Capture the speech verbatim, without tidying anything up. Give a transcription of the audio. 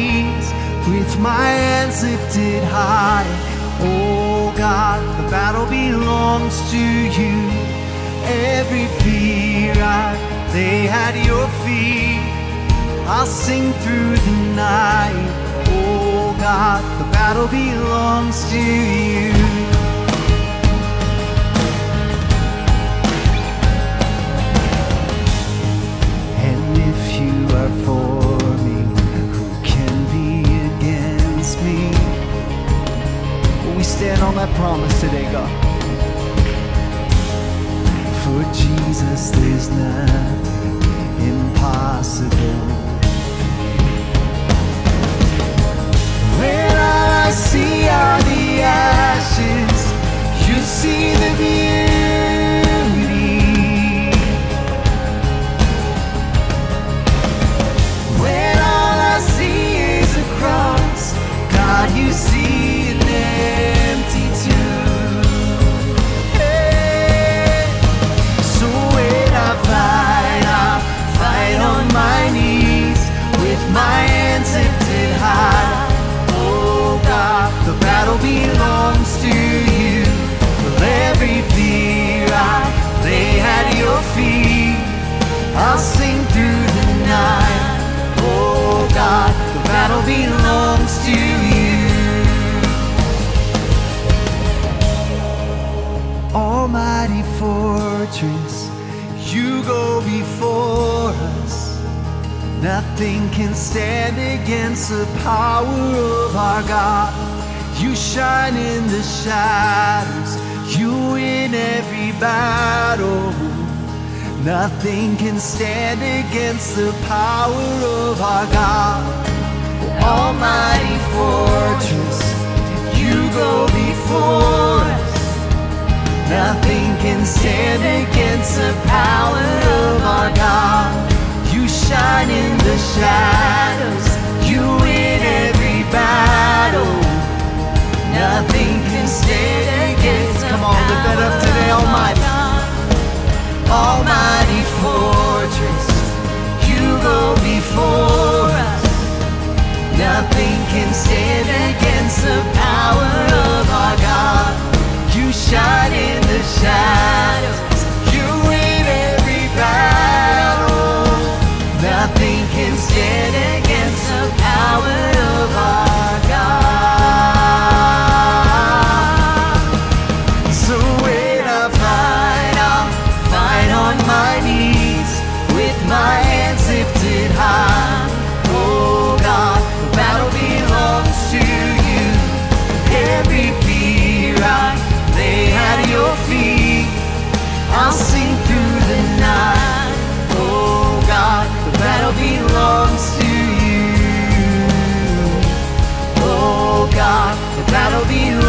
knees with my hands lifted high. Oh God, the battle belongs to you. Every fear I lay at your feet. I'll sing through the night. Oh God, the battle belongs to you. And if you are for me, who can be against me? Will we stand on that promise today, God? For Jesus, there's nothing impossible. When I see all the ashes, you see the beauty. When all I see is a cross, God, you see an empty tomb. Hey. So when I fight, I'll fight on my knees with my hands lifted high. The battle belongs to you. For every fear I lay at your feet, I'll sing through the night. Oh God, the battle belongs to you. Almighty fortress, you go before us. Nothing can stand against the power of our God. You shine in the shadows, you win every battle. Nothing can stand against the power of our God. Almighty fortress, you go before us. Nothing can stand against the power of our God. You shine in the shadows, you win every battle. Nothing can stand against. Come on, lift that up today, Almighty. Almighty fortress, you go before us. Nothing can stand against the power of our God. You shine in the shadows, you win every battle. Nothing can stand against the power of our God. So when I fight, I'll fight on my knees with my hands lifted high. Oh God, the battle belongs to you. Every fear I lay at your feet, I'll sing through the night. Oh God, the battle belongs to you. Oh God, the battle belongs to you.